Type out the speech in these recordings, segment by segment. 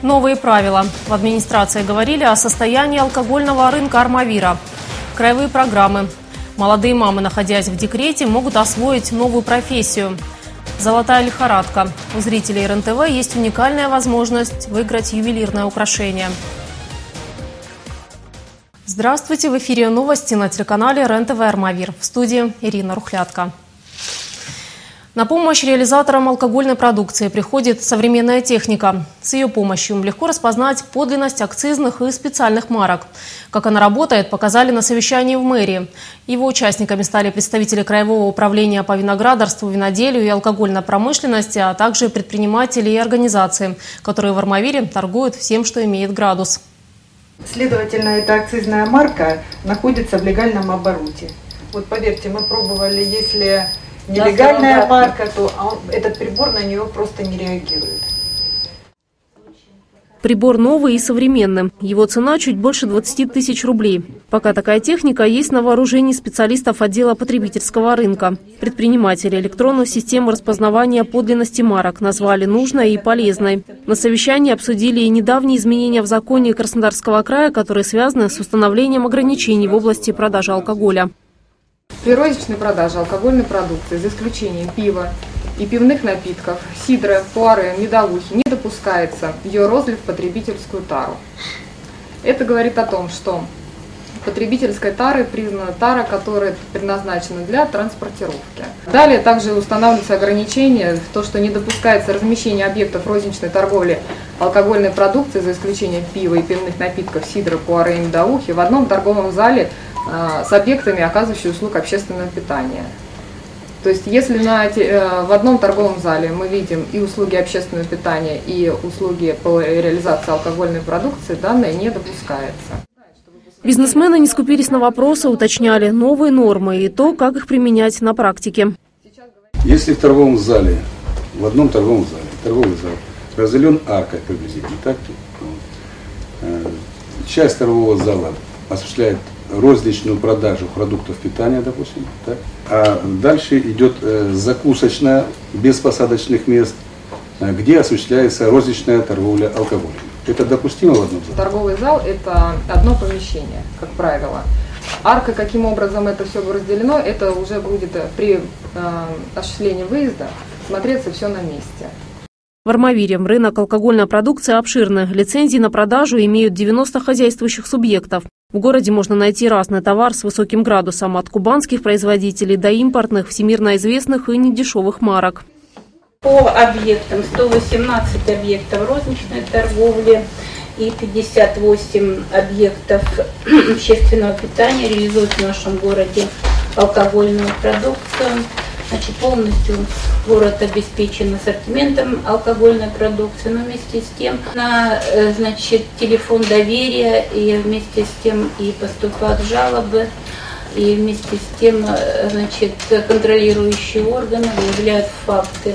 Новые правила. В администрации говорили о состоянии алкогольного рынка Армавира. Краевые программы. Молодые мамы, находясь в декрете, могут освоить новую профессию. Золотая лихорадка. У зрителей РЕН-ТВ есть уникальная возможность выиграть ювелирное украшение. Здравствуйте! В эфире новости на телеканале РЕН-ТВ Армавир. В студии Ирина Рухлятка. На помощь реализаторам алкогольной продукции приходит современная техника. С ее помощью легко распознать подлинность акцизных и специальных марок. Как она работает, показали на совещании в мэрии. Его участниками стали представители Краевого управления по виноградарству, виноделию и алкогольной промышленности, а также предприниматели и организации, которые в Армавире торгуют всем, что имеет градус. Следовательно, эта акцизная марка находится в легальном обороте. Вот поверьте, мы пробовали, если нелегальная марка, то этот прибор на нее просто не реагирует. Прибор новый и современный. Его цена чуть больше 20 тысяч рублей. Пока такая техника есть на вооружении специалистов отдела потребительского рынка. Предприниматели электронную систему распознавания подлинности марок назвали нужной и полезной. На совещании обсудили и недавние изменения в законе Краснодарского края, которые связаны с установлением ограничений в области продажи алкоголя. При розничной продаже алкогольной продукции, за исключением пива и пивных напитков, сидра, пуаре, медовухи, не допускается ее розлив в потребительскую тару. Это говорит о том, что потребительской тарой признана тара, которая предназначена для транспортировки. Далее также устанавливаются ограничения в то, что не допускается размещение объектов розничной торговли алкогольной продукции, за исключением пива и пивных напитков, сидра, пуаре и медовухи, в одном торговом зале с объектами, оказывающими услуг общественного питания. То есть, если в одном торговом зале мы видим и услуги общественного питания, и услуги по реализации алкогольной продукции, данное не допускается. Бизнесмены не скупились на вопросы, уточняли новые нормы и то, как их применять на практике. Если в торговом зале, в одном торговом зале, торговый зал разделен аркой приблизительно, так, часть торгового зала осуществляет розничную продажу продуктов питания, допустим, так? А дальше идет закусочная без посадочных мест, где осуществляется розничная торговля алкоголем. Это допустимо в одном зале? Торговый зал – это одно помещение, как правило. Арка, каким образом это все разделено, это уже будет при осуществлении выезда смотреться все на месте. В Армавире рынок алкогольной продукции обширный. Лицензии на продажу имеют 90 хозяйствующих субъектов. В городе можно найти разный товар с высоким градусом, от кубанских производителей до импортных, всемирно известных и недешевых марок. По объектам 118 объектов розничной торговли и 58 объектов общественного питания реализуют в нашем городе алкогольную продукцию. Значит, полностью город обеспечен ассортиментом алкогольной продукции, но вместе с тем на телефон доверия и вместе с тем и поступают жалобы, и вместе с тем контролирующие органы выявляют факты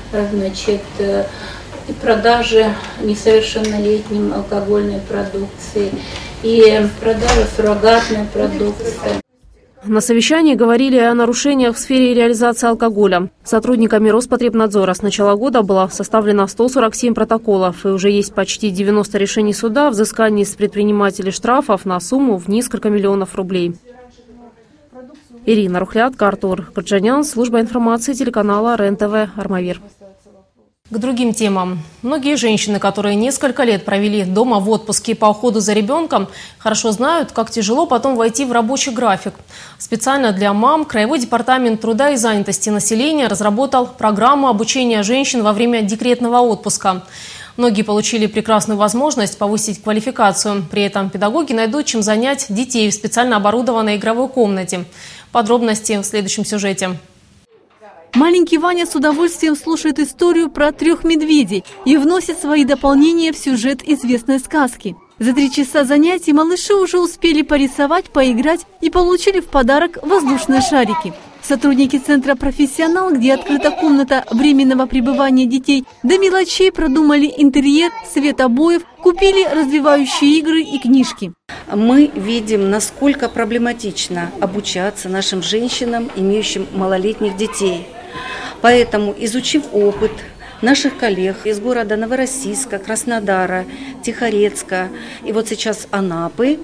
и продажи несовершеннолетним алкогольной продукции, и продажи суррогатной продукции. На совещании говорили о нарушениях в сфере реализации алкоголя. Сотрудниками Роспотребнадзора с начала года было составлено 147 протоколов, и уже есть почти 90 решений суда о взыскании с предпринимателей штрафов на сумму в несколько миллионов рублей. Ирина Рухлятка, Артур Каджанян, служба информации телеканала РЕН-ТВ Армавир. К другим темам. Многие женщины, которые несколько лет провели дома в отпуске по уходу за ребенком, хорошо знают, как тяжело потом войти в рабочий график. Специально для мам Краевой департамент труда и занятости населения разработал программу обучения женщин во время декретного отпуска. Многие получили прекрасную возможность повысить квалификацию. При этом педагоги найдут, чем занять детей в специально оборудованной игровой комнате. Подробности в следующем сюжете. Маленький Ваня с удовольствием слушает историю про 3 медведей и вносит свои дополнения в сюжет известной сказки. За 3 часа занятий малыши уже успели порисовать, поиграть и получили в подарок воздушные шарики. Сотрудники Центра «Профессионал», где открыта комната временного пребывания детей, до мелочей продумали интерьер, цвет обоев, купили развивающие игры и книжки. Мы видим, насколько проблематично обучаться нашим женщинам, имеющим малолетних детей. Поэтому, изучив опыт наших коллег из города Новороссийска, Краснодара, Тихорецка и вот сейчас Анапы.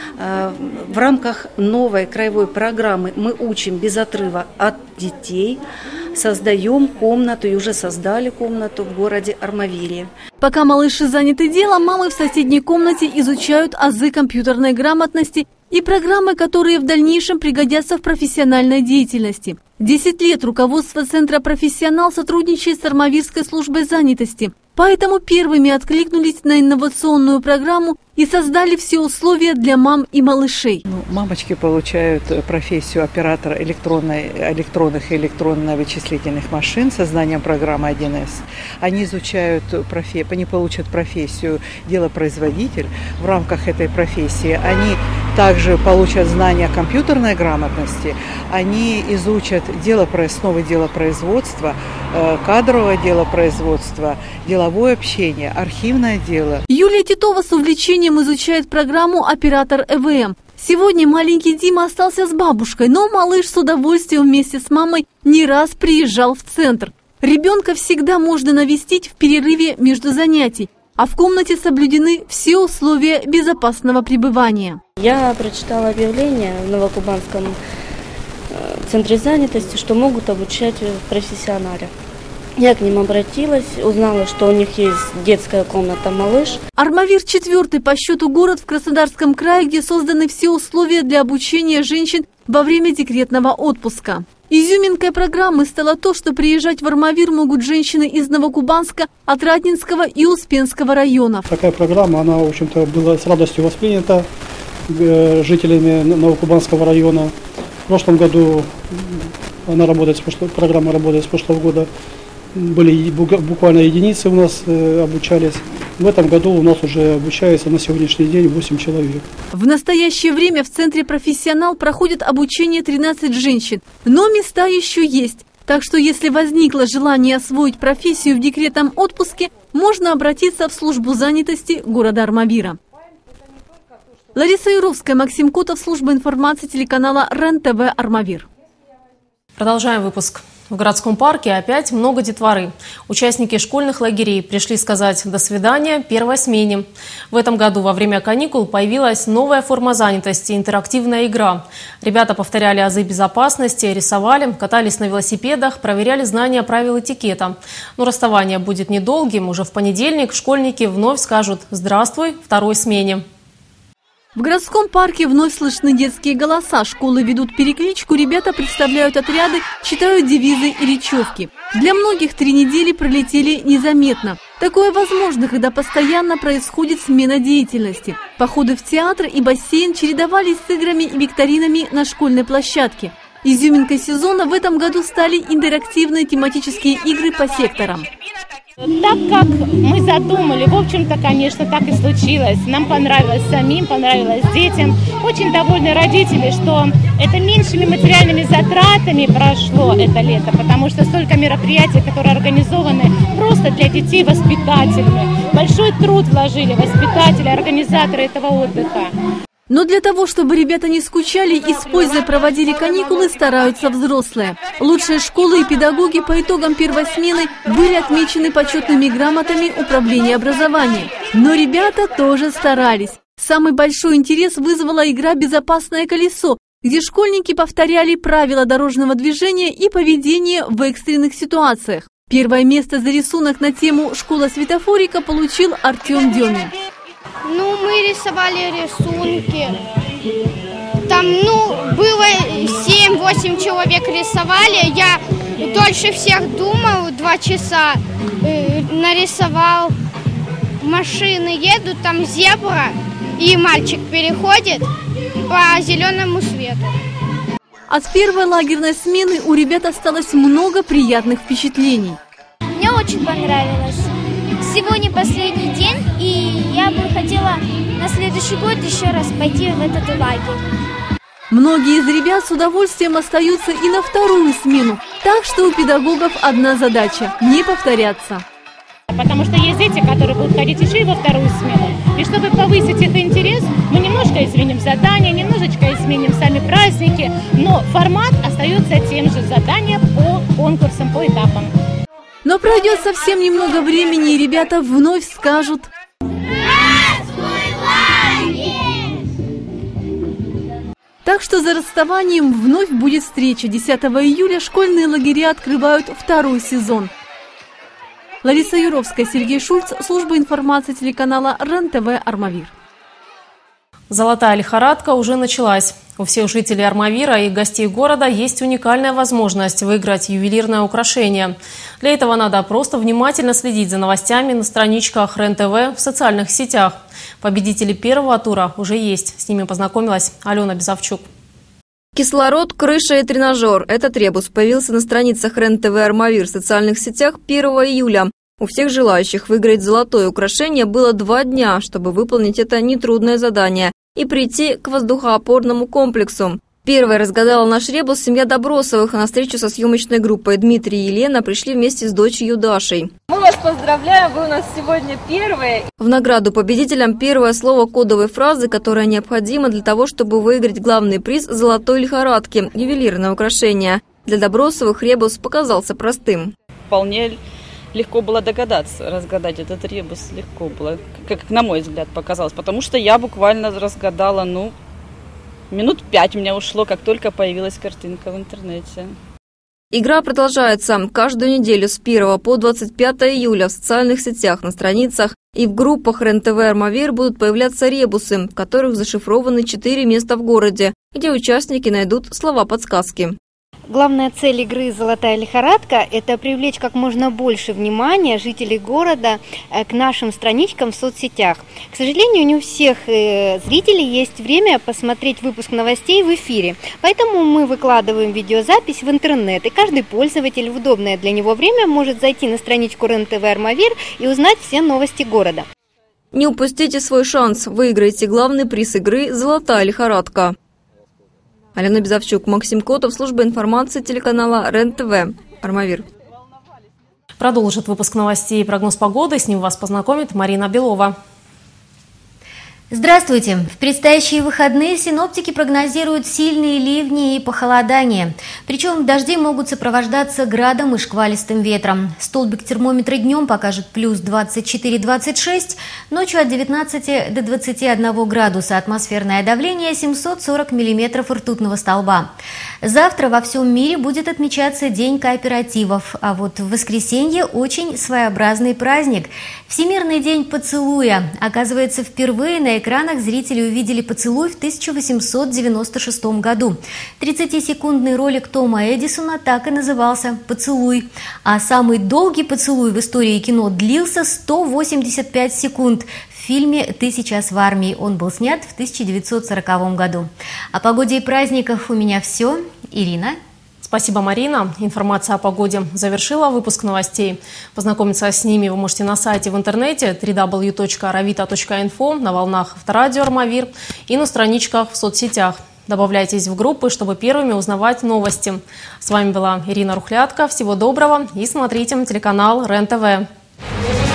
В рамках новой краевой программы «Мы учим без отрыва от детей», создаем комнату и уже создали комнату в городе Армавире. Пока малыши заняты делом, мамы в соседней комнате изучают азы компьютерной грамотности и программы, которые в дальнейшем пригодятся в профессиональной деятельности. 10 лет руководство Центра «Профессионал» сотрудничает с Армавирской службой занятости. Поэтому первыми откликнулись на инновационную программу и создали все условия для мам и малышей. Мамочки получают профессию оператора электронных и электронно-вычислительных машин со знанием программы 1С. Они получат профессию делопроизводитель. В рамках этой профессии они также получат знания компьютерной грамотности, они изучат основы делопроизводства, кадровое делопроизводство, деловое общение, архивное дело. Юлия Титова с увлечением изучает программу «Оператор ЭВМ». Сегодня маленький Дима остался с бабушкой, но малыш с удовольствием вместе с мамой не раз приезжал в центр. Ребенка всегда можно навестить в перерыве между занятий, а в комнате соблюдены все условия безопасного пребывания. Я прочитала объявление в Новокубанском центре занятости, что могут обучать в профессионале. Я к ним обратилась, узнала, что у них есть детская комната «Малыш». Армавир – 4-й по счету город в Краснодарском крае, где созданы все условия для обучения женщин во время декретного отпуска. Изюминкой программы стало то, что приезжать в Армавир могут женщины из Новокубанска, Отрадненского и Успенского районов. Такая программа, она, в общем-то, была с радостью воспринята жителями Новокубанского района. В прошлом году программа работает с прошлого года. Были буквально единицы у нас обучались. В этом году у нас уже обучается на сегодняшний день 8 человек. В настоящее время в Центре «Профессионал» проходит обучение 13 женщин, но места еще есть. Так что если возникло желание освоить профессию в декретном отпуске, можно обратиться в службу занятости города Армавира. Лариса Юровская, Максим Котов, служба информации телеканала РЕН-ТВ «Армавир». Продолжаем выпуск. В городском парке опять много детворы. Участники школьных лагерей пришли сказать «до свидания» первой смене. В этом году во время каникул появилась новая форма занятости – интерактивная игра. Ребята повторяли азы безопасности, рисовали, катались на велосипедах, проверяли знания правил этикета. Но расставание будет недолгим. Уже в понедельник школьники вновь скажут «здравствуй» второй смене. В городском парке вновь слышны детские голоса. Школы ведут перекличку, ребята представляют отряды, читают девизы и речевки. Для многих 3 недели пролетели незаметно. Такое возможно, когда постоянно происходит смена деятельности. Походы в театр и бассейн чередовались с играми и викторинами на школьной площадке. Изюминкой сезона в этом году стали интерактивные тематические игры по секторам. Так как мы задумали, в общем-то, конечно, так и случилось. Нам понравилось самим, понравилось детям. Очень довольны родители, что это меньшими материальными затратами прошло это лето, потому что столько мероприятий, которые организованы просто для детей воспитательными. Большой труд вложили воспитатели, организаторы этого отдыха. Но для того, чтобы ребята не скучали и с пользой проводили каникулы, стараются взрослые. Лучшие школы и педагоги по итогам первой смены были отмечены почетными грамотами Управления образования. Но ребята тоже старались. Самый большой интерес вызвала игра «Безопасное колесо», где школьники повторяли правила дорожного движения и поведения в экстренных ситуациях. Первое место за рисунок на тему «Школа светофорика» получил Артем Демин. Мы рисовали рисунки. Там, было 7-8 человек рисовали. Я дольше всех думал, 2 часа нарисовал. Машины едут, там зебра, и мальчик переходит по зеленому свету. От первой лагерной смены у ребят осталось много приятных впечатлений. Мне очень понравилось. Сегодня последний день, и я бы хотела на следующий год еще раз пойти в этот лагерь. Многие из ребят с удовольствием остаются и на вторую смену, так что у педагогов одна задача – не повторяться. Потому что есть дети, которые будут ходить еще и во вторую смену. И чтобы повысить их интерес, мы немножко изменим задания, немножечко изменим сами праздники, но формат остается тем же – задания по конкурсам, по этапам. Но пройдет совсем немного времени, и ребята вновь скажут: так что за расставанием вновь будет встреча. 10 июля школьные лагеря открывают второй сезон. Лариса Юровская, Сергей Шульц, служба информации телеканала РЕН-ТВ «Армавир». Золотая лихорадка уже началась. У всех жителей Армавира и гостей города есть уникальная возможность выиграть ювелирное украшение. Для этого надо просто внимательно следить за новостями на страничках РЕН-ТВ в социальных сетях. Победители первого тура уже есть. С ними познакомилась Алена Безовчук. Кислород, крыша и тренажер. Этот ребус появился на страницах РЕН-ТВ «Армавир» в социальных сетях 1 июля. У всех желающих выиграть золотое украшение было 2 дня, чтобы выполнить это нетрудное задание и прийти к воздухоопорному комплексу. Первой разгадала наш ребус семья Добросовых, а на встречу со съемочной группой Дмитрий и Елена пришли вместе с дочерью Дашей. Мы вас поздравляем, вы у нас сегодня первые. В награду победителям первое слово кодовой фразы, которая необходима для того, чтобы выиграть главный приз золотой лихорадки – ювелирное украшение. Для Добросовых ребус показался простым. Вполне легко было догадаться, разгадать этот ребус легко было, как на мой взгляд показалось, потому что я буквально разгадала, минут 5 у меня ушло, как только появилась картинка в интернете. Игра продолжается каждую неделю с 1 по 25 июля в социальных сетях, на страницах и в группах РЕН-ТВ «Армавир» будут появляться ребусы, в которых зашифрованы 4 места в городе, где участники найдут слова-подсказки. Главная цель игры «Золотая лихорадка» – это привлечь как можно больше внимания жителей города к нашим страничкам в соцсетях. К сожалению, не у всех зрителей есть время посмотреть выпуск новостей в эфире, поэтому мы выкладываем видеозапись в интернет, и каждый пользователь в удобное для него время может зайти на страничку РЕН-ТВ «Армавир» и узнать все новости города. Не упустите свой шанс, выиграйте главный приз игры «Золотая лихорадка». Алена Безовчук, Максим Котов, служба информации телеканала РЕН-ТВ «Армавир». Продолжит выпуск новостей и прогноз погоды. С ним вас познакомит Марина Белова. Здравствуйте! В предстоящие выходные синоптики прогнозируют сильные ливни и похолодание. Причем дожди могут сопровождаться градом и шквалистым ветром. Столбик термометра днем покажет плюс 24-26, ночью от 19 до 21 градуса, атмосферное давление 740 миллиметров ртутного столба. Завтра во всем мире будет отмечаться День кооперативов, а вот в воскресенье очень своеобразный праздник – Всемирный день поцелуя. Оказывается, впервые на экранах зрители увидели поцелуй в 1896 году. 30-секундный ролик Тома Эдисона так и назывался «Поцелуй». А самый долгий поцелуй в истории кино длился 185 секунд. В фильме «Ты сейчас в армии». Он был снят в 1940 году. О погоде и праздниках у меня все. Ирина. Спасибо, Марина. Информация о погоде завершила выпуск новостей. Познакомиться с ними вы можете на сайте в интернете www.aravita.info, на волнах Авторадио «Армавир» и на страничках в соцсетях. Добавляйтесь в группы, чтобы первыми узнавать новости. С вами была Ирина Рухлядка. Всего доброго и смотрите телеканал РЕН-ТВ.